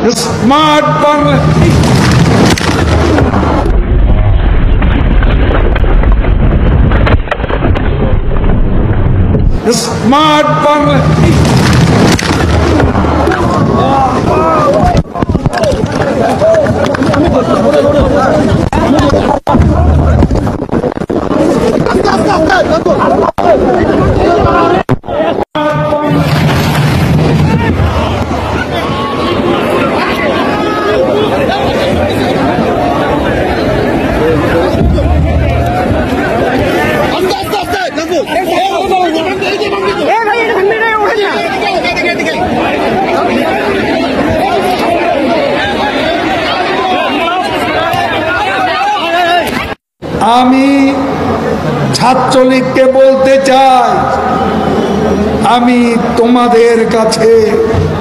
Smart Bangla, smart Bangla. আমি ছাত্রলীগকে বলতে চাই, আমি তোমাদের কাছে